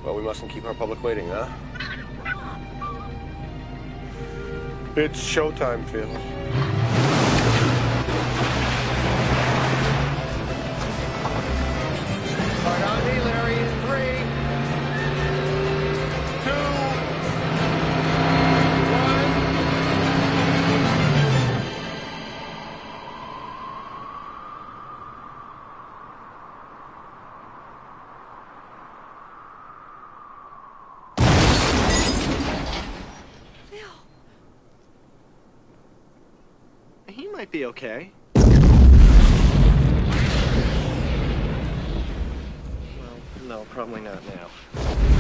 Well, we mustn't keep our public waiting, huh? It's showtime, Phil. Right on me, Larry, in 3, 2, 1. He might be okay. Well, no, probably not now.